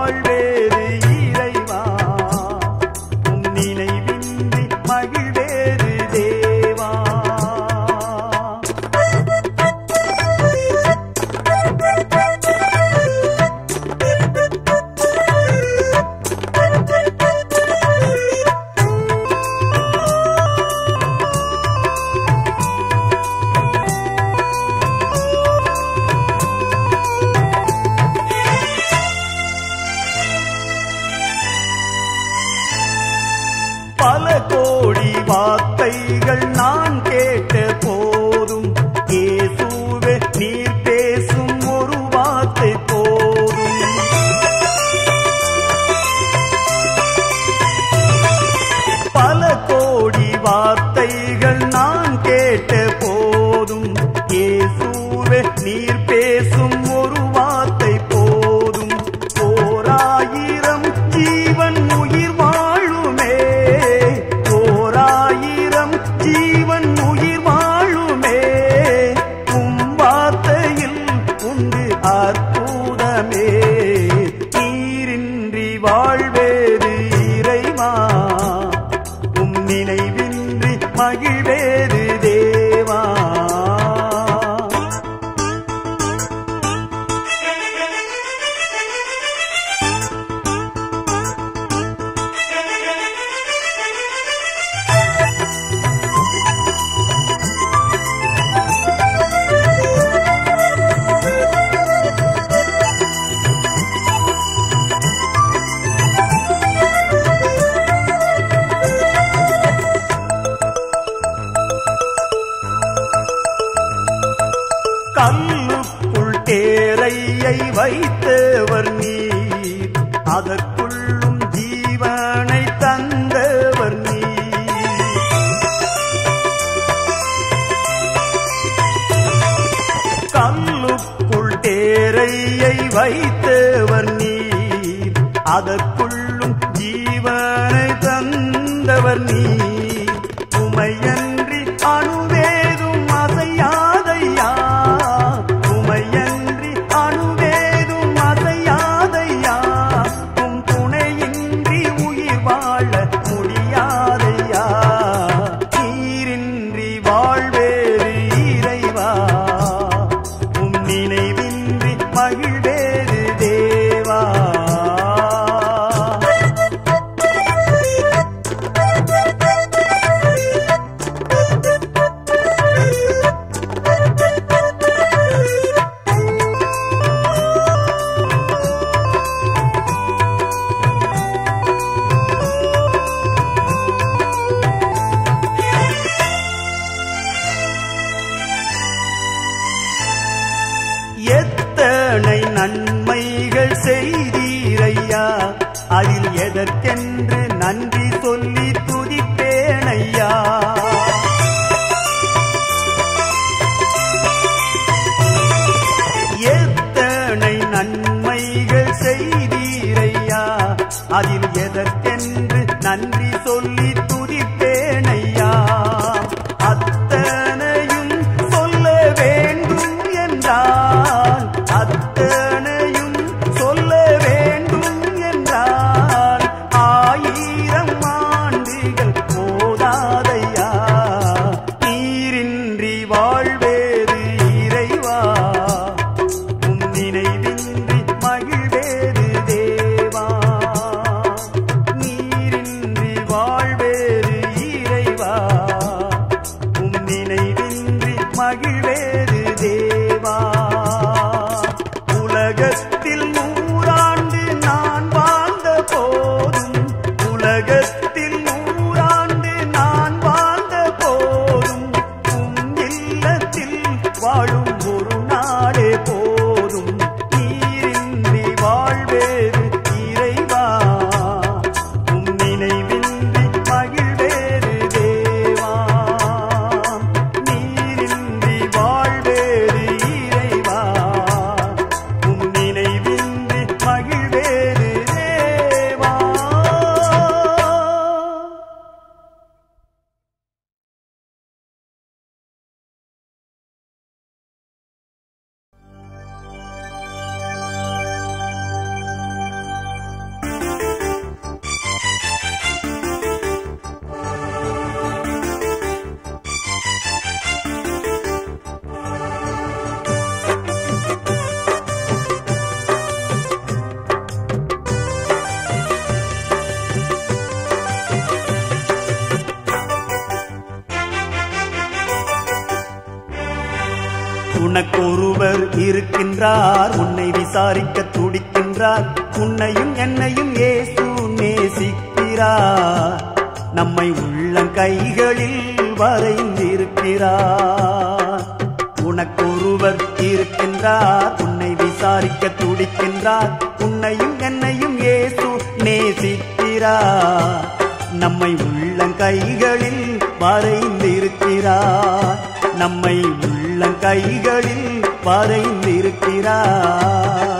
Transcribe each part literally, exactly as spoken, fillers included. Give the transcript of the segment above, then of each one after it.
வாழ்வேறு இறைவா, உன் நினைவின்றி மகிழ்வேறு தேவா. பல கோடி வார்த்தைகள் நான் கேட்ட போதும் இயேசுவே நீர் பேசும் ஒரு வார்த்தை போதும். பல கோடி வார்த்தைகள் நான் கேட்ட போதும் இயேசுவே நீர் பேசும் ஒரு வார்த்தை போதும். ஓராயிரம் ஜீவன் உயிர் வாழுமே, ஓராயிரம் ஜீவன் உயிர் வாழுமே, உம் வார்த்தையில் உண்டு அற்புதமே. நீரின்றி வாழ்வேறு இறைவா, உம் நினைவின்றி மகிழ்வேறு தேவா. கல்லுக்குள் தேரையை வைத்தவர் நீர், அதற்குள்ளும் ஜீவனை தந்தவர் நீர். கல்லுக்குள் தேரையை வைத்தவர் நீர், அதற்குள்ளும் ஜீவனை தந்தவர் நீர். உமையன்றி அணுவேதும் அசையாதையா, உமையன்றி அணுவேதும் அசையாதையா, உம் துணையின்றி உயிர் வாழ முடியாதையா. நீரின்றி வாழ்வேறு இறைவா, உம் நினைவின்றி மகிழ்வேறு தேவா. எத்தனை நன்மைகள் செய்தீரையா, அதில் எதற்கென்று நன்றி சொல்லி துதிப்பேனையா. எத்தனை நன்மைகள் செய்தீரையா, அதில் எதற்கென்று நன்றி சொல்லி துதிப்பேனையா. அத்தனையும் சொல்ல வேண்டும் என்றால், அத்தனையும் சொல்ல வேண்டும் என்றால், ஆயிரம் ஆண்டுகள் போதாதையா. நீரின்றி வாழ்வேறு இறைவா, உம் நினைவின்றி மகிழ்வேறு தேவா. நீரின்றி வாழ்வே உனக்கொருவர் இருக்கின்றார், உன்னை விசாரிக்க துடிக்கின்றார். உன்னையும் என்னையும் இயேசு நேசிக்கிறார். நம்மை உள்ளங்கைகளில் வரைந்திருக்கிறார். உனக்கொருவர் இருக்கின்றார், உன்னை விசாரிக்க துடிக்கின்றார். உன்னையும் என்னையும் இயேசு நேசிக்கிறார். நம்மை உள்ளங்கைகளில் வரைந்திருக்கிறார். நம்மை உள்ளங்கைகளில் வரைந்திருக்கிறார்.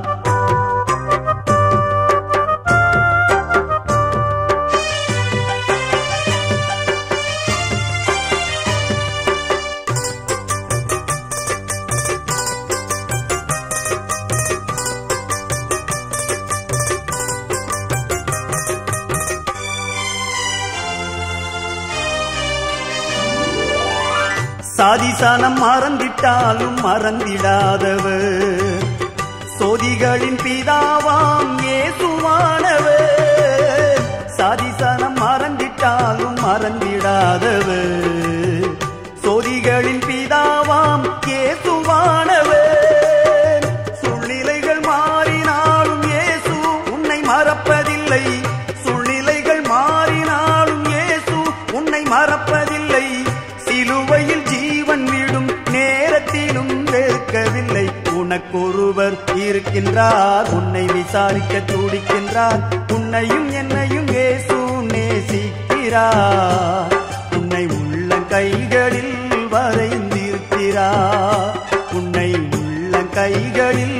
சாதிசானம் மறந்திட்டாலும் மறந்திடாதவர், சோதிகளின் பிதாவாம் இயேசுவானவர். சாதிசானம் மறந்திட்டாலும் மறந்திடாதவர், சோதிகளின் பிதாவாம் இயேசுவானவர். சூழ்நிலைகள் மாறினாலும் இயேசு உன்னை மறப்பதில்லை. சூழ்நிலைகள் மாறினாலும் இயேசு உன்னை மறப்பதில்லை. சிலுவையில் ஜீவன் விடும் நேரத்திலும் வெறுக்கவில்லை. உனக்கொருவர் இருக்கின்றார், உன்னை விசாரிக்க துடிக்கின்றார். உன்னையும் என்னையும் இயேசு நேசிக்கிறார். உன்னை உள்ளங்கைகளில் வரைந்திருக்கிறார். உன்னை உள்ளங்கைகளில்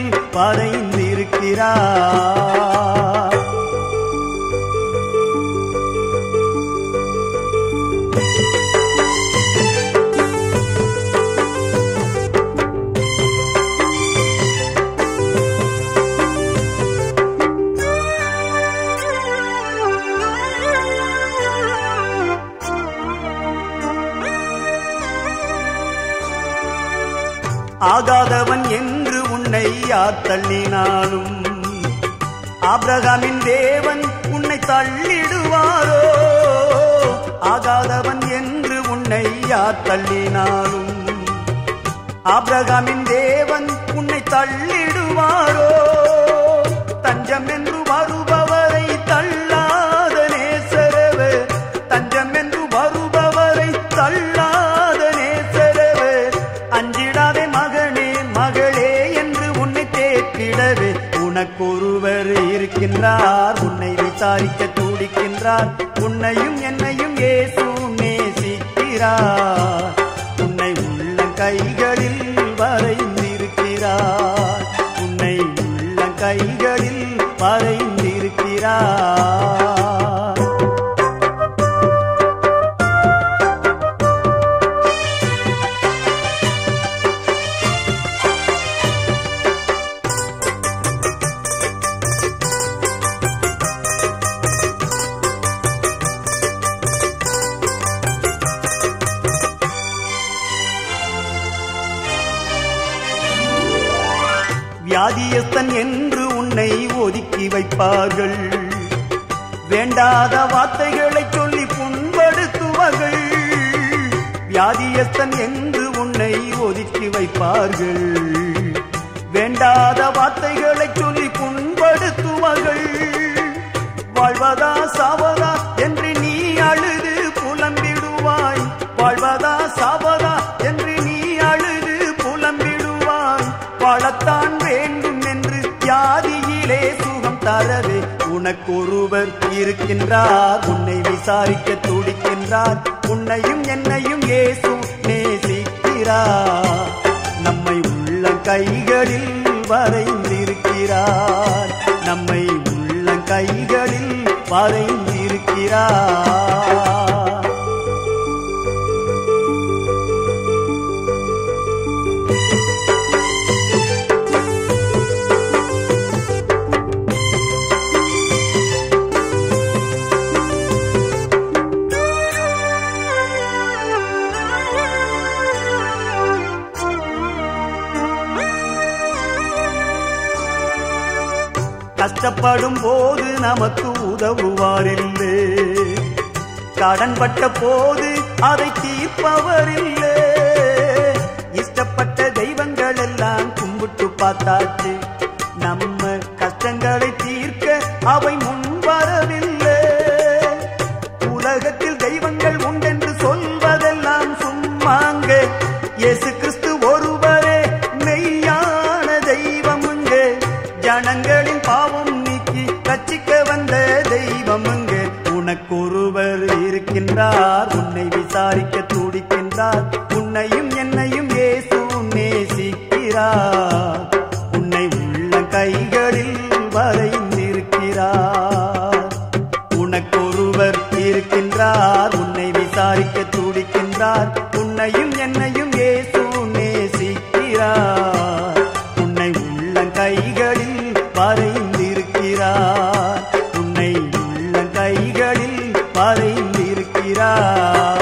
வரைந்திருக்கிறார். ஆகாதவன் என்று உன்னை யார் தள்ளினாலும், ஆபிரகாமின் தேவன் உன்னை தள்ளிடுவாரோ? ஆகாதவன் என்று உன்னை யார் தள்ளினாலும், ஆபிரகாமின் தேவன் உன்னை தள்ளிடுவாரோ? தஞ்சம் என்று வருபவரை தள்ளாத நேசரவர், தஞ்சம் என்று வருபவரை தள்ளாத நேசரவர். அஞ்சிடாதே மகனே மகளே என்று உன்னை தேற்றிடவே உனக்கொருவர் இருக்கின்றார். உன்னை விசாரிக்க துடிக்கின்றார். உன்னையும் என்னையும் இயேசு நேசிக்கிறார். உன்னை உள்ளங்கைகளில் வரைந்திருக்கிறார். உன்னை உள்ளங்கைகளில் வரைந்திருக்கிறார். வியாதியஸ்தன் என்று உன்னை ஒதுக்கி வைப்பார்கள். வேண்டாத வார்த்தைகளை சொல்லி புண்படுத்துவார்கள். வியாதியஸ்தன் என்று உன்னை ஒதுக்கி வைப்பார்கள். வேண்டாத வார்த்தைகளை சொல்லி புண்படுத்துவார்கள். வாழ்வதா சாவதா என்று நீ அழுது புலம்பிடுவாய். வாழ்வதா சாவதா என்று நீ அழுது புலம்பிடுவாய். வாழத்தான் வேண்டும் என்று வியாதியிலே சுகம் தரவே உனக்கொருவர் இருக்கின்றார். உன்னை விசாரிக்க துடிக்கின்றார். உன்னையும் என்னையும் இயேசு நேசிக்கிறார். நம்மை உள்ளங்கைகளில் வரைந்திருக்கிறார். நம்மை உள்ளங்கைகளில் வரைந்திருக்கிறார். கஷ்டப்படும் போது நமக்கு உதவுவாரில்லை. கடன்பட்ட போது அதை தீர்ப்பவரில்லை. இஷ்டப்பட்ட தெய்வங்கள் பார்த்தாச்சு. நம்ம கஷ்டங்களை தீர்க்க அவை முன் வரவில்லை. உலகத்தில் தெய்வங்கள் உண்டென்று சொல்வதெல்லாம் சும்மாங்க. இயேசு கிறிஸ்து ஒருவரே மெய்யான தெய்வமுங்க. ஜனங்களின் பாவம் நீக்கி ரட்சிக்க வந்த தெய்வமுங்க. உனக்கொருவர் இருக்கின்றார், உன்னை விசாரிக்க துடிக்கின்றார். உன்னையும் என்னையும் இயேசு நேசிக்கிறார். உன்னை உள்ள கைகளில் வரைந்திருக்கிறார். உனக்கொருவர் இருக்கின்றார், உன்னை விசாரிக்க துடிக்கின்றார். உன்னையும் என்னையும் இயேசு நேசிக்கிறார். உன்னை உள்ள கைகளில் வரைந்திருக்கிறார். உன்னை உள்ள கைகளில் வரைந்திருக்கிறார்.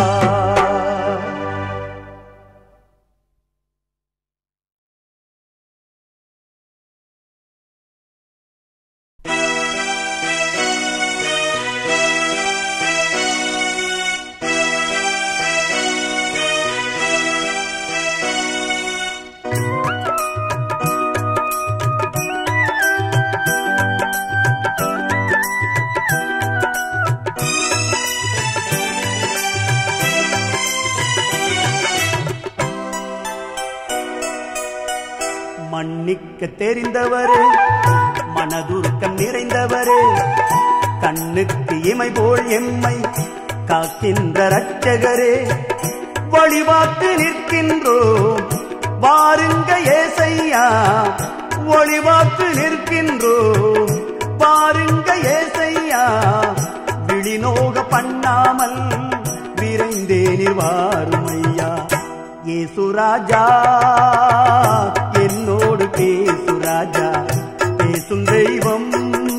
மன்னிக்க தெரிந்தவரே, மனதுருக்கம் நிறைந்தவரே, கண்ணுக்கு இமை போல் எம்மை காக்கின்ற ரட்சகரே, வழிபாட்டு நிற்கின்றோம் வாருங்க ஏசையா. வழிபாட்டு நிற்கின்றோம் வாருங்க ஏசையா. விழிநோக பண்ணாமல் விரைந்தேனில் வாருமையா. ஏசுராஜா என்னோடு பேசுராஜா. பேசும் தெய்வம்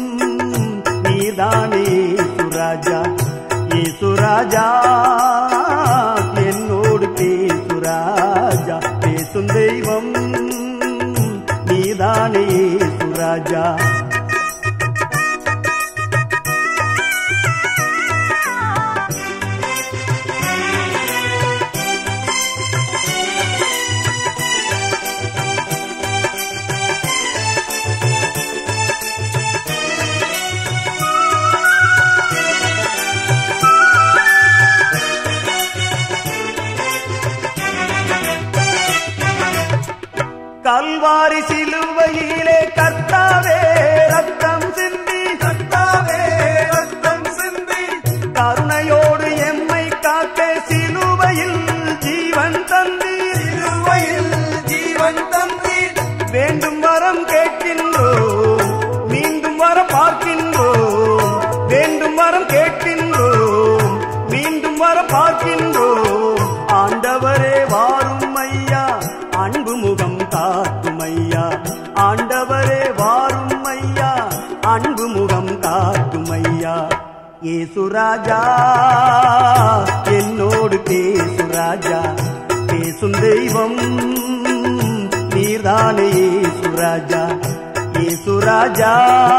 நீதானே ஏசுராஜா. ஏசுராஜா என்னோடு பேசுராஜா. பேசும் தெய்வம் நீதானே ஏசுராஜா. கல்வாரி சிலுவையிலே கர்த்தாவே ரத்தம் சிந்தி, கர்த்தாவே ரத்தம் சிந்தி, கருணையோடு எம்மை காக்க சிலுவையில் ஜீவன் தந்தி, சிலுவையில் ஜீவன் தந்தி. வேண்டும் வரம் கேட்கின்றோம், மீண்டும் வர பார்க்கின்றோம். வேண்டும் வரம் கேட்கின்றோம், மீண்டும் வர பார்க்கின்றோம். ஆண்டவரே வாரும் ஐயா, அன்பு முகம் காட்டும் ஐயா. ஆண்டவரே வாரும் ஐயா, அன்பு முகம் காட்டும் ஐயா. ஏசுராஜா என்னோடு பேசுராஜா. பேசும் தெய்வம் நீர்தானே ஏசுராஜா. ஏசுராஜா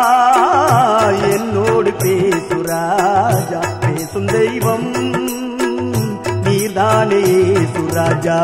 என்னோடு பேசுராஜா. பேசும் தெய்வம் நீர்தானே ஏசுராஜா.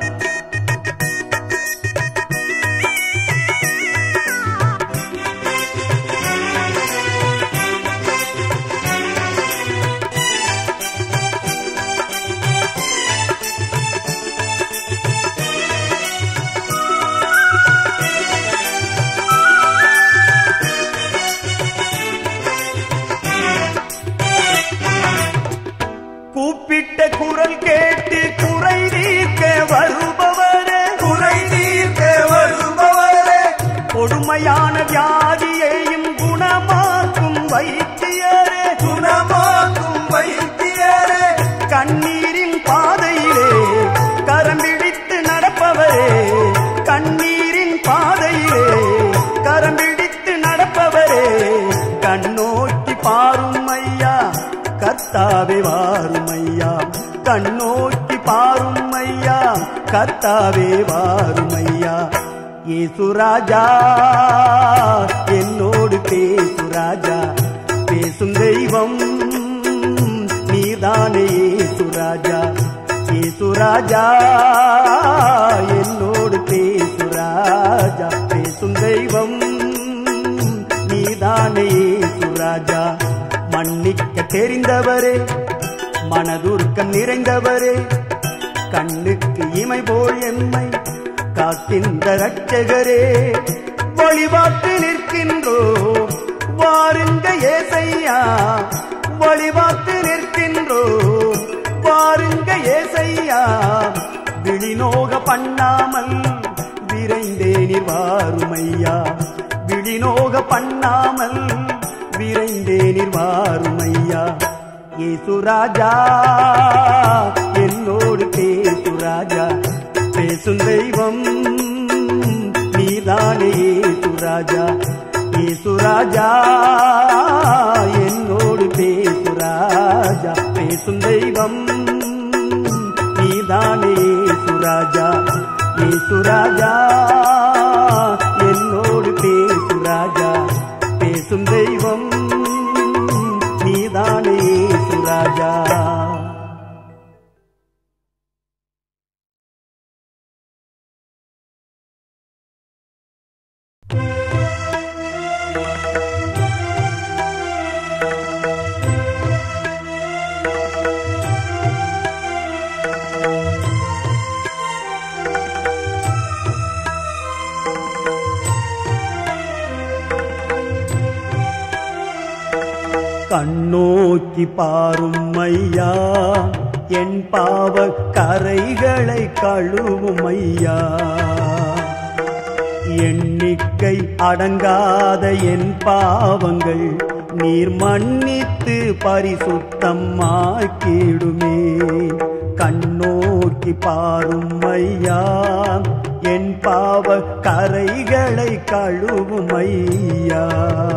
கூப்பிட்ட குரல் கேட்டு குறை தீர்க்க வருபவரே, குறை தீர்க்க வருபவரே, கொடுமையான வியாதியையும் குணமாக்கும் வைத்தியரே, குணமாக்கும் வைத்தியரே, கண்ணீரின் பாதையிலே கரம் பிடித்து நடப்பவரே, கண்ணீரின் பாதையிலே கரம் பிடித்து நடப்பவரே, கண்ணோக்கி பாரும் ஐயா. கர்த்தாவே வாரும் ஐயா, கண்ணோக்கி பாரும் ஐயா. கர்த்தாவே வாரும் ஐயா. ஏசுராஜா என்னோடு பேசுராஜா. பேசும் தெய்வம் நீதானே ஏசுராஜா. ஏசுராஜா என்னோடு பேசுராஜா. நீதானே இயேசு ராஜா. மன்னிக்க தெரிந்தவரே, மனதுருக்கம் நிறைந்தவரே, கண்ணுக்கு இமை போல் எம்மை காக்கின்ற ரட்சகரே, வழிபாட்டு நிற்கின்றோம் வாருங்க ஏசையா. வழிபாட்டு நிற்கின்றோம் வாருங்க ஏசையா. விழிநோக பண்ணாமல் விரைந்தே நீர் வாருமையா. விழிநோக பண்ணாமல் விரைந்தே நீர் வாருமையா. இயேசு ராஜா என்னோடு பேசு ராஜா. பேசும் தெய்வம் நீதானே இயேசு ராஜா. இயேசு ராஜா என்னோடு பேசு ராஜா. பேசும் தெய்வம் நீதானே இயேசு ராஜா. இயேசு ராஜா என்னோடு பேசு ராஜா. பேசும் தெய்வம் நீதானே இயேசு ராஜா. கண்ணோக்கி பாரும் ஐயா, என் பாவ கரைகளை கழுவும் ஐயா. எண்ணிக்கை அடங்காத என் பாவங்கள் நீர் மன்னித்து பரிசுத்தமாக்கிடுமே. கண்ணோக்கி பாரும் ஐயா, என் பாவ கரைகளை கழுவும் ஐயா.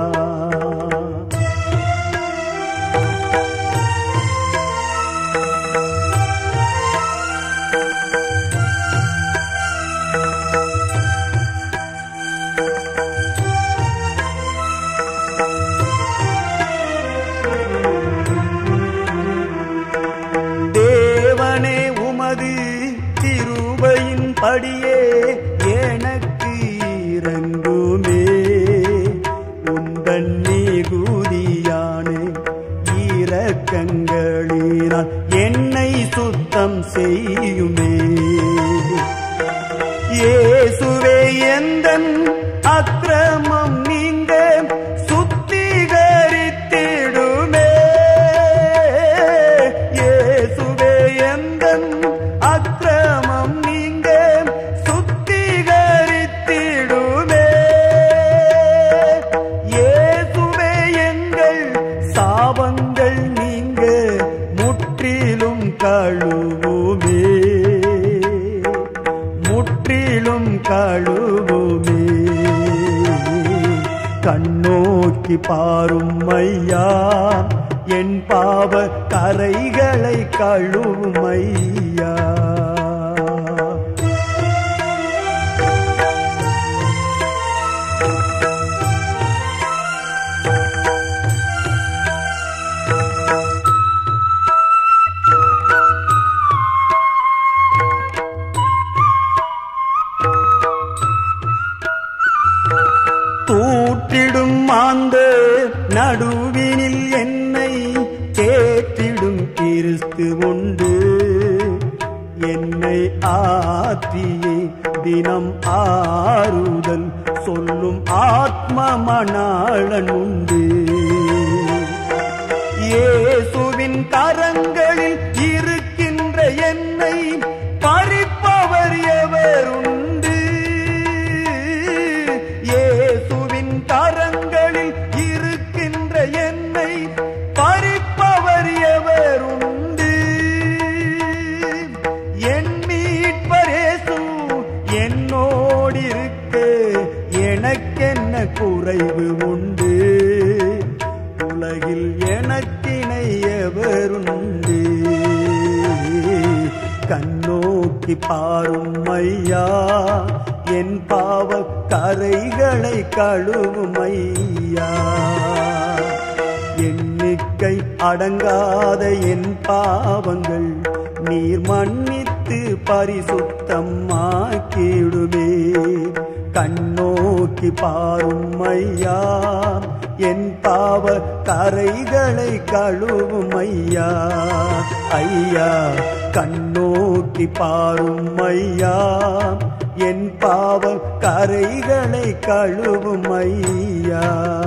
படியே எனக்கு இறங்குமே. உந்தன் நீகுதியான இரக்கங்களினால் என்னை சுத்தம் செய்யுமே. இயேசுவே எந்தன் அக்கிரமம் நீங்க சுத்திகரித்திடுமே. இயேசுவே எந்தன் அக்கிரமம் கழுவுமே. முற்றிலும் கழுவுமே. கண்ணோக்கி பாரும் ஐயா, என் பாவ கரைகளை கழுவும் ஐயா. தூற்றிடும் மாந்த நடுவினில் என்னை தேற்றிடும் கிறிஸ்து உண்டு. என்னை ஆற்றியே தினம் ஆறுதல் சொல்லும் ஆத்ம மணாளன் உண்டு. இயேசுவின் கரங்களில் இருக்கின்ற என்னை பறிப்பவர் எவர் உண்டு. இயேசுவின் கரங்களில் இருக்கின்ற என்னை பறிப்பவர் எவர் உண்டு. என் மீட்பர் இயேசு என்னோடிருக்க எனக்கென்ன குறைவு உண்டு. உலகில் எனக்கினை எவருண்டு. கண்ணோக்கி பாரும் ஐயா, என் பாவ கரைகளை கழுவும் ஐயா. எண்ணிக்கை அடங்காத என் பாவங்கள் நீர் மன்னித்து பரிசுத்தமாக்கிடுமே. கண்ணோக்கி பாரும் ஐயா, என் பாவ கரைகளை கழுவும் ஐயா. ஐயா கண்ணோக்கி பாரும் ஐயா, என் பாவ கரைகளை கழுவும் ஐயா.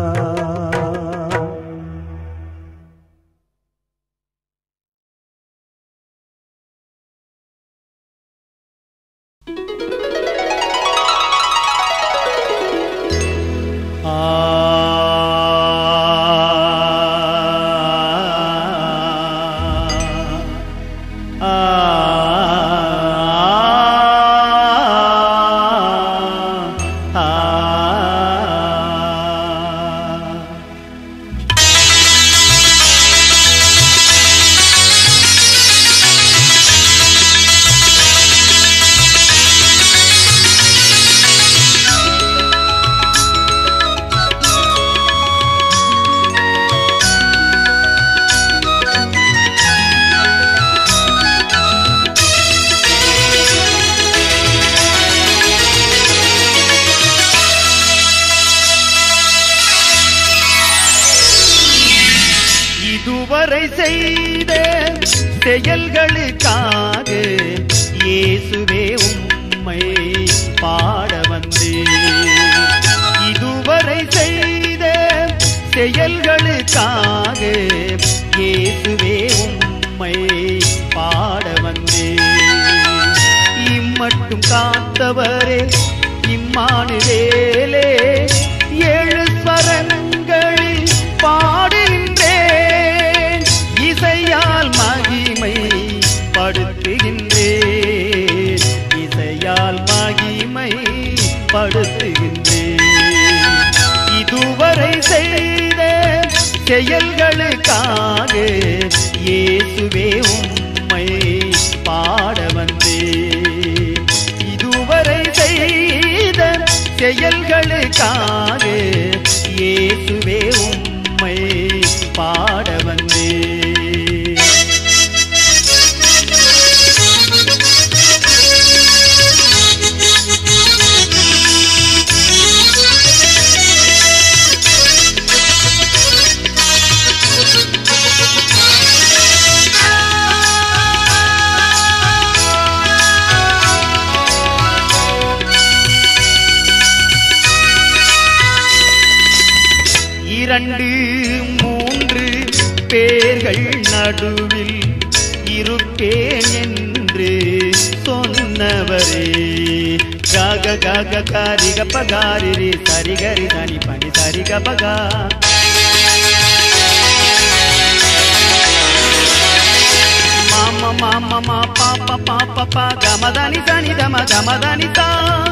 இதுவரை செய்த செயல்களுக்காக இயேசுவே உம்மை பாட வந்தேன். இதுவரை செய்த செயல்களுக்காக இயேசுவே உம்மை பாட வந்தேன். இம்மட்டும் காத்தவரே இம்மானுவேலே, ஏழு ஸ்வரங்களில் பாடுகின்றேன், இசையால் மகிமை படுத்துகின்றேன், இசையால் மகிமை படுத்துகின்றேன். இதுவரை செய்த செயல்களுக்காக இயேசுவே உம்மை பாட வந்தேன். இதுவரை செய்த செயல்களுக்காக இயேசுவே உம்மை பாட வந்தேன். இரண்டு மூன்று பேர்கள் நடுவில் இருப்பேன் என்று சொன்னவரே, கக கக காரி கபகாரி ரே சரி கரி தனி பனி சரி கபகா. மாமா மாமா மா பாப்பா பாப்பா பா கமதானி தனி தம கமதானி தா.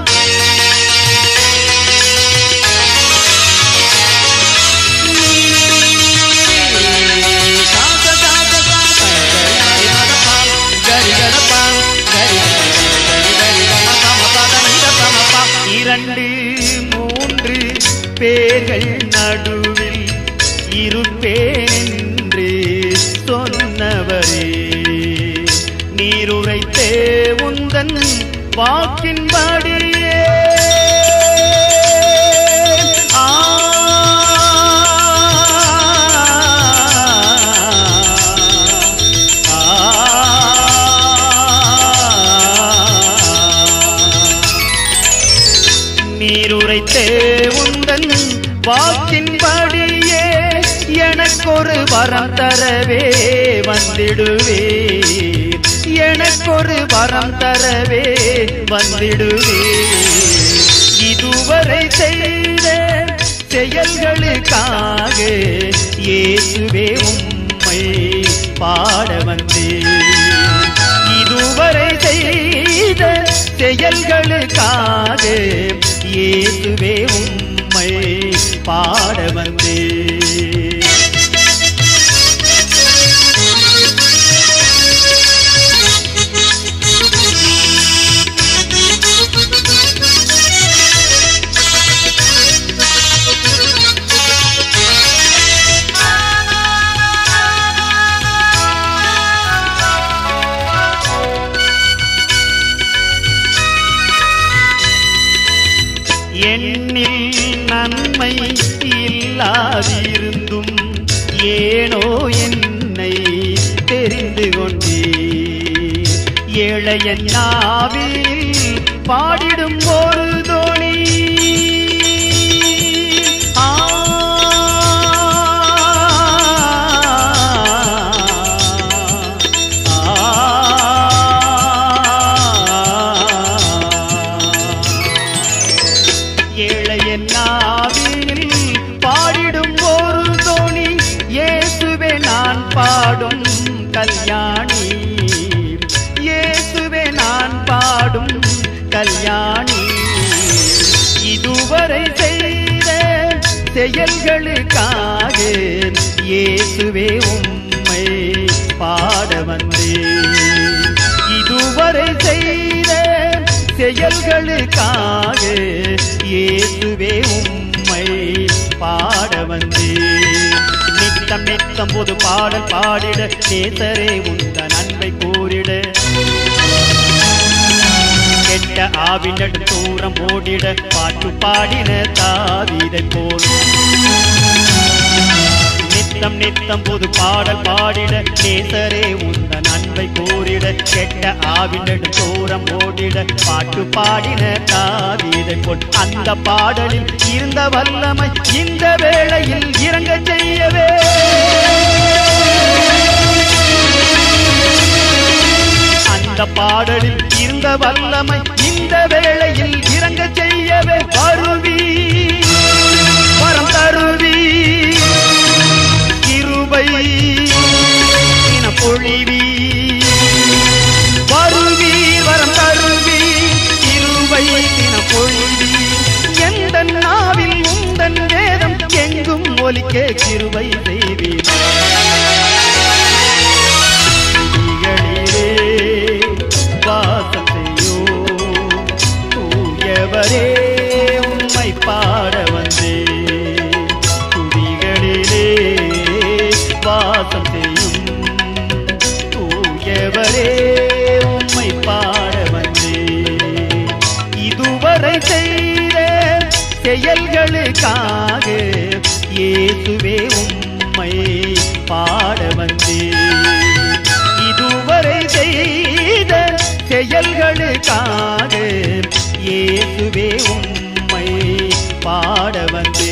இரண்டு மூன்று பேர்கள் நடுவில் இருப்பேன் என்று சொன்னவரே, நீருரைத்தே உந்தன் வாக்கின்படியே நீருரைத்தே உந்தன் வாக்கின்படியே எனக்கொரு வரம் தரவே வந்திடுவே, எனக்கொரு வரம் தரவே வந்திடுவே. இதுவரை செய்த செயல்களுக்காக இயேசுவே உம்மை பாட வந்தேன். இதுவரை செய்த செயல்களுக்காக இயேசுவே உம்மை பாட வந்தேன். எண்ணில் நன்மை இல்லாதிருக்க ஏனோ என்னை தெரிந்து கொண்டே ஏழையன் நாவில் பாடிடும் ஒரு தோணி ஆ ஏழையன் நாவில் பாடிடும் ஒரு தோணி இயேசுவே நான் பாடும் கல்யாணி இயேசுவே நான் பாடும் கல்யாணி இதுவரை செய்த செயல்களுக்காக இயேசுவே உம்மை பாட வந்தேன் இதுவரை செய்த செயல்களுக்காக இயேசுவே உம்மை பாட வந்தேன் நித்தம் நித்தம் போது பாடல் பாடிட நேசரே உந்தன் அன்பை கூறிட கெட்ட ஆவினடு தூரம் ஓடிட பாட்டு பாடின தாவீதை போல் நித்தம் நித்தம் போது பாடல் பாடிட நேசரே உந்தன் அன்பை கூறிட கெட்ட ஆவினடு தூரம் ஓடிட பாட்டு பாடின தாவீதை போல் அந்த பாடலில் இருந்த வல்லமை இந்த வேளையில் இறங்க செய்யவே அந்த பாடலில் இருந்த வல்லமை இந்த வேளையில் இறங்க செய்யவே வருவி வரம் தருவி கிருபை இன பொழிவி வருவி வரம் தருவி கிருபை இன பொழிவி எந்த நாவில் உந்தன் வேதம் எங்கும் ஒலிக்க கிருபை செய்வீர் வாசம் செய்யோ தூயவரே உம்மை பாட வந்தே துதிகளிலே வாசம் செய்யும் தூயவரே உம்மை பாட வந்தே இதுவரை செய்த செயல்களுக்காக இயேசுவே உம்மை பாட வந்தே இதுவரை செய்த செயல்களுக்காக இயேசுவே உம்மை பாட வந்தே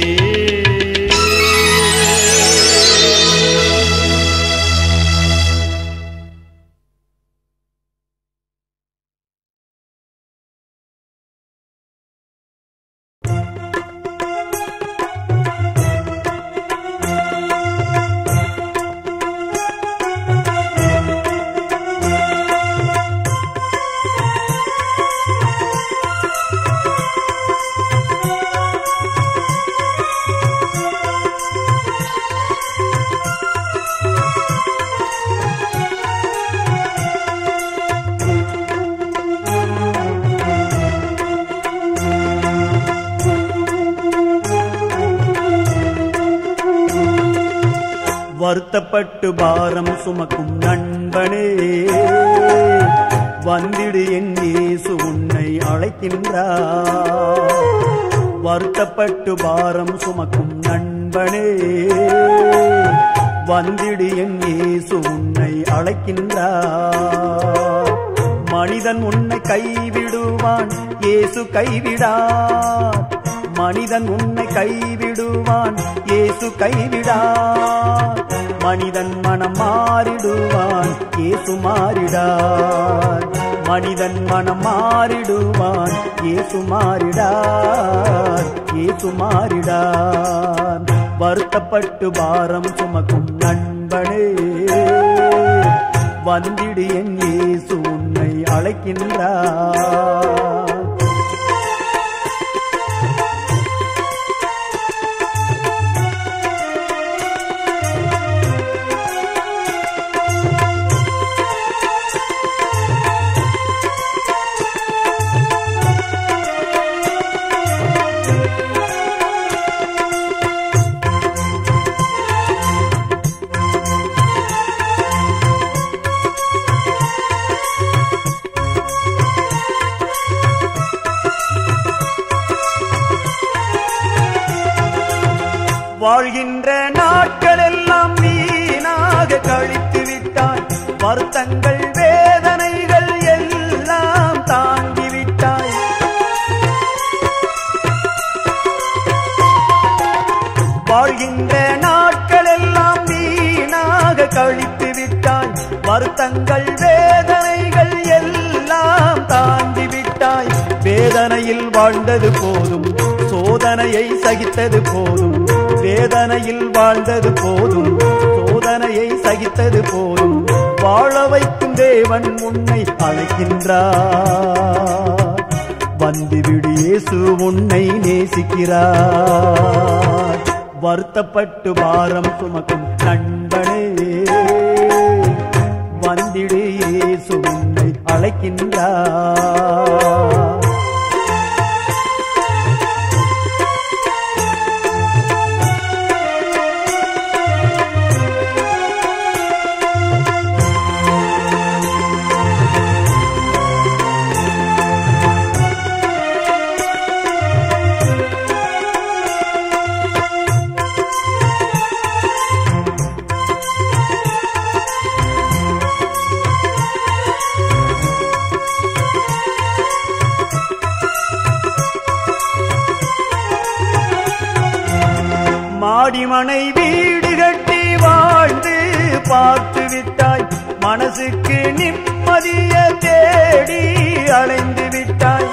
வருத்தப்பட்டு பாரம் சுமக்கும் நண்பனே வந்திடு என் இயேசு உன்னை அழைக்கின்றார் வருத்தப்பட்டு பாரம் சுமக்கும் நண்பனே வந்திடு என் இயேசு உன்னை அழைக்கின்றார் மனிதன் உன்னை கைவிடுவான் இயேசு கைவிடார் மனிதன் உன்னை கைவிடுவான் இயேசு கைவிடார் மனிதன் மனம் மாறிடுவான் இயேசு மாறிடார் மனிதன் மனம் மாறிடுவான் இயேசு மாறிடார் இயேசு மாறிடார் வருத்தப்பட்டு பாரம் சுமக்கும் நண்பனே வந்திடு என் இயேசு உன்னை அழைக்கின்றார் வாழ்கின்ற நாட்கள் எல்லாம் நீ வருத்தங்கள் வேதனைகள் எல்லாம் தாங்கிவிட்டாய். வாழ்கின்ற நாட்கள் எல்லாம் வீணாக கழித்து விட்டாய். வருத்தங்கள் வேதனைகள் எல்லாம் தாங்கிவிட்டாய். வேதனையில் வாழ்ந்தது போதும், சோதனையை சகித்தது போதும். வேதனையில் வாழ்ந்தது போதும், சோதனையை சகித்தது போதும். வாழ வைக்கும் தேவன் உன்னை அழைக்கின்றார். வந்துவிடு, இயேசு உன்னை நேசிக்கிறார். வருத்தப்பட்டு பாரம் சுமக்கும் நண்பனே, வந்திடு, இயேசு உன்னை அழைக்கின்றார். மாடிமனை வீடு கட்டி வாழ்ந்து பார்த்து விட்டாய். மனசுக்கு நிம்மதிய தேடி அலைந்து விட்டாய்.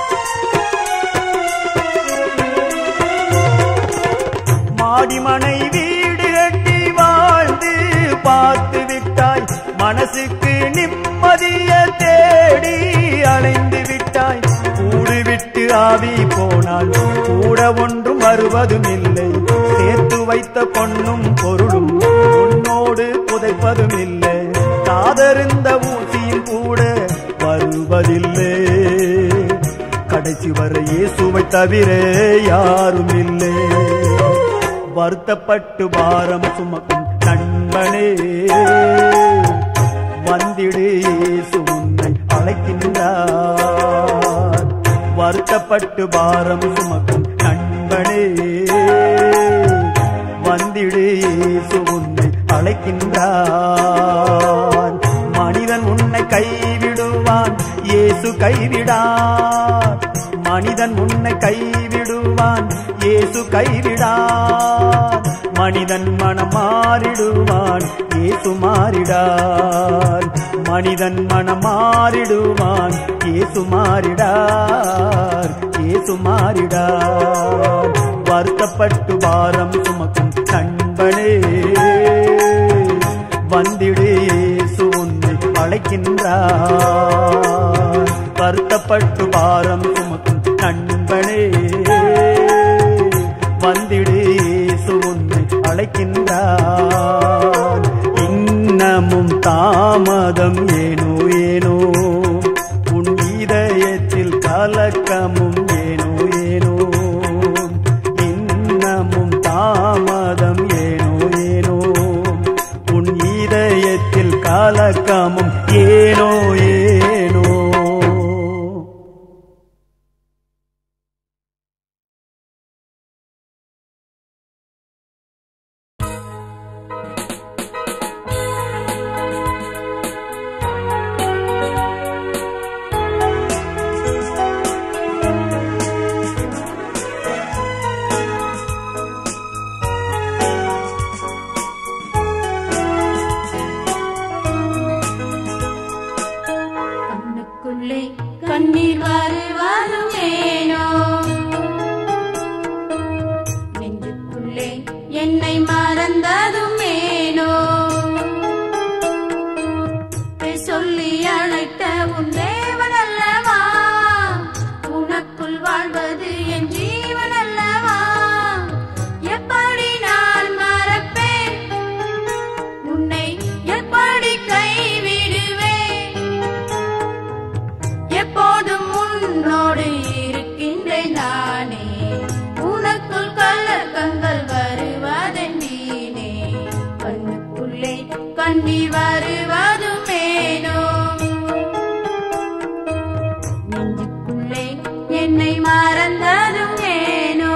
மாடிமனை வீடு கட்டி வாழ்ந்து பார்த்து விட்டாய். மனசுக்கு நிம்மதிய தேடி அலைந்து விட்டாய். கூடு விட்டு ஆவி போனால் கூட ஒன்றும் வருவதும் இல்லை. சேர்த்து வைத்த பொன்னும் பொருளும் உன்னோடு புதைப்பதும் இல்லை. காதறிந்த ஊசியும் கூட வருவதில்லை. கடைசி வரை இயேசுவை தவிர யாரும் இல்லை. வருத்தப்பட்டு பாரம் சுமக்கும் நண்பனே, வந்திடு, இயேசு உன்னை அழைக்கின்றார். வருத்தப்பட்டு பாரம் சுமக்கும் நண்பனே, வந்திடு, இயேசு உன்னை அழைக்கின்றார். மனிதன் உன்னை கைவிடுவான், இயேசு கைவிடார். மனிதன் உன்னை கைவிடுவான், இயேசு கைவிடார். மனிதன் மனம் மாறிடுவான், இயேசு மாறிடார். மனிதன் மனம் மாறிடுவான், இயேசு மாறிடார். இயேசு மாறிடார். வருத்தப்பட்டு பாரம் சுமக்கும் நண்பனே, வந்திடு, இயேசு உன்னை அழைக்கின்றார். வருத்தப்பட்டு பாரம் சுமக்கும் நண்பனே, வந்திடு, இயேசு உன்னை அழைக்கின்றார். இன்னமும் தாமதம் ஏனோ ஏனோ, உன் இதயத்தில் கலக்கமும் ஏனோ ஏனோ. இன்னமும் தாமதம் ஏனோ ஏனோ, உன் இதயத்தில் கலக்கமும் ஏனோ ஏனோ. கண்ணீர் வருவதும் ஏனோ, நெஞ்சுக்குள்ளே என்னை மறந்ததும் ஏனோ. சொல்லி அழைத்த உன் தேவன் அல்லவா, உனக்குள் வாழ்வது என் ஜீவன் அல்லவா. எப்படி நான் மறப்பேன் உன்னை, எப்படி கைவிடுவேன். எப்போதும் உன்னோடு இருக்கின்றேன் நானே, உனக்குள் கலக்கங்கள் வருவதென்னே. கண்ணுக்குள்ளே கண்ணீர் வருவதும் ஏனோ, நெஞ்சுக்குள்ளே என்னை மறந்ததும் ஏனோ.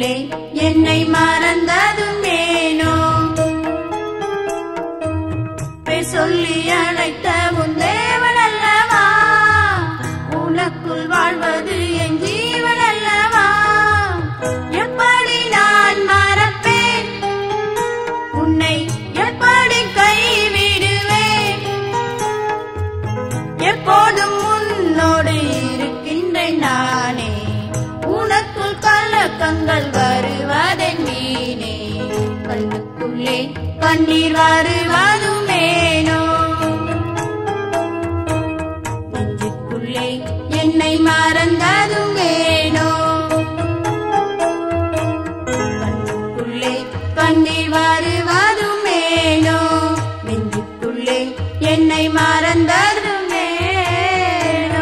நெஞ்சுக்குள்ளே என்னை மறந்ததும் ஏனோ பேர் சொல்லி அழைத்த உன் தேவன் அல்லவா உனக்குள் வாழ்வது என் ஜீவன் அல்லவா எப்படி நான் மறப்பேன் உன்னை எப்படி கைவிடுவேன் எப்போதும் உன்னோடு இருக்கின்றேன் நானே உனக்குள் கலக்கங்கள் வருவதன் மீனே கண்ணுக்குள்ளே கண்ணீர் வருவதும் ஏனோ நெஞ்சுக்குள்ளே என்னை மறந்ததும் ஏனோ கண்ணுக்குள்ளே கண்ணீர் வருவதும் ஏனோ நெஞ்சுக்குள்ளே என்னை மறந்ததும் ஏனோ.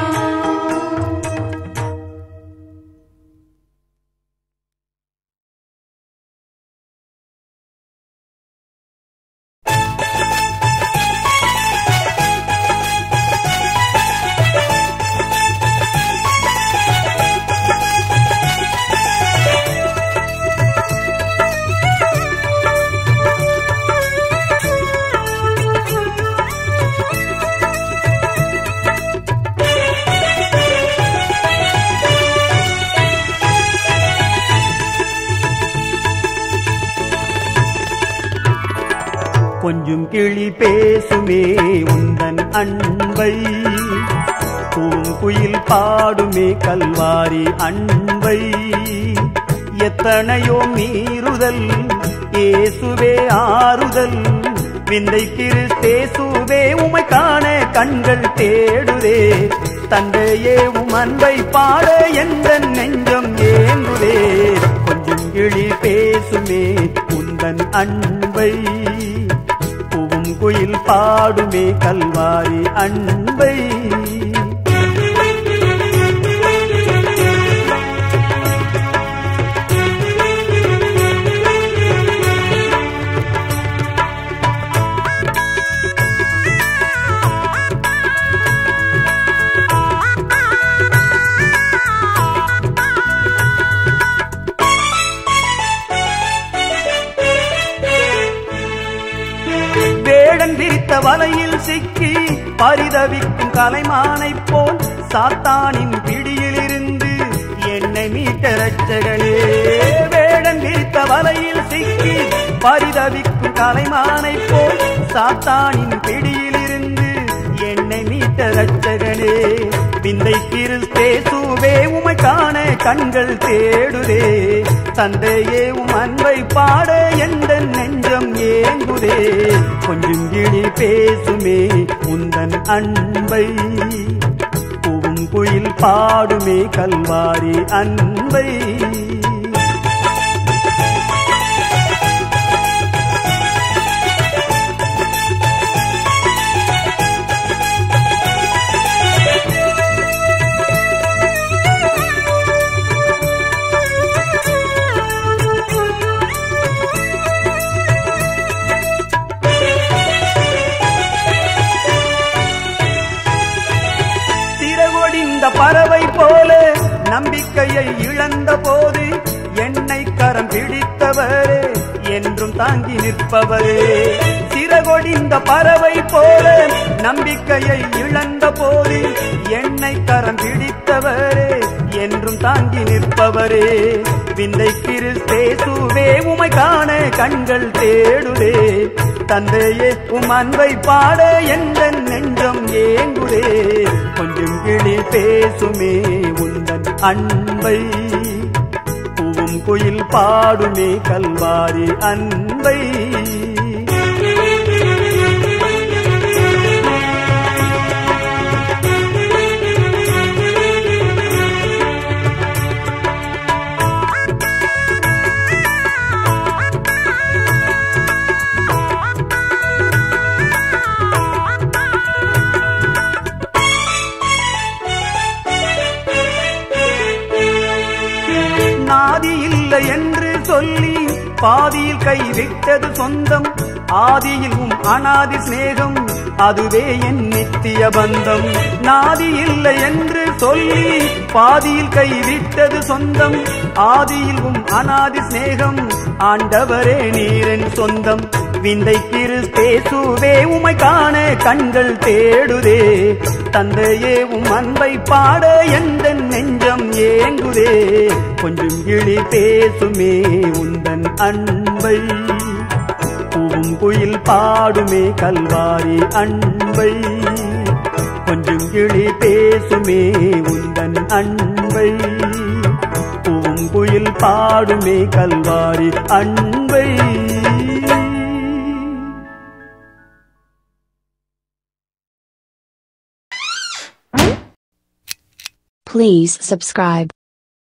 கொஞ்சம் கிளி பேசுமே உந்தன் அன்பை பூங்குயில் பாடுமே கல்வாரி அன்பை எத்தனையோ மீறுதல் இயேசுவே ஆறுதல் விந்தை கிறிஸ்தேசுவே உமை காண கண்கள் தேடுதே தந்தையே உம் அன்பை பாட எந்த நெஞ்சம் ஏங்குதே கொஞ்சம் கிளி பேசுமே உந்தன் அன்பை குயில் பாடுமே கல்வாரி அன்பை வலையில் சிக்கி பரிதவிக்கும் கலைமானை போல் சாத்தானின் பிடியில் இருந்து என்னை மீட்ட ரட்சகனே வேடன் விரித்த வலையில் சிக்கி பரிதவிக்கும் கலைமானை போல் சாத்தானின் பிடியில் இருந்து என்னை மீட்ட ரட்சகனே விந்தை கிறிஸ்தேசுவே உமை காண கண்கள் தேடுதே தந்தையே உம் அன்பை பாட எந்த நெஞ்சம் ஏங்குதே கொஞ்சம் கிளி பேசுமே உந்தன் அன்பை பூங்குயில் பாடுமே கல்வாரி அன்பை பறவை போல நம்பிக்கையை இழந்த போது என்னை கரம் பிடித்தவரே என்றும் தாங்கி நிற்பவரே சிறகொடிந்த பறவை போல நம்பிக்கையை இழந்த போது என்னை கரம் பிடித்தவரே என்றும் தாங்கி நிற்பவரே விந்தை கிறிஸ்தேசுவே உமை காண கண்கள் தேடுதே தந்தையே உம் அன்பை பாட எந்த நெஞ்சம் ஏங்குதே கொஞ்சம் கிளி பேசுமே உந்தன் அன்பை பூவும் குயில் பாடுமே கல்வாரி அன்பை நாதி இல்லை என்று சொல்லி பாதியில் கைவிட்டது சொந்தம் ஆதியில் உம் அநாதி சிநேகம் அதுவே என் நித்திய பந்தம் நாதி இல்லை என்று சொல்லி பாதியில் கைவிட்டது சொந்தம் ஆதியில் உம் அநாதி சிநேகம் ஆண்டவரே நீரின் சொந்தம் விந்தை கிறிஸ்தேசுவே உமை காண கண்கள் தேடுதே தந்தையே உம் அன்பை பாட எந்த நெஞ்சம் ஏங்குதே கொஞ்சம் கிளி பேசுமே உந்தன் அன்பை பூவும் குயில் பாடுமே கல்வாரி அன்பை கொஞ்சம் கிளி பேசுமே உந்தன் அன்பை பூவும் குயில் பாடுமே கல்வாரி அன்பை. Please subscribe.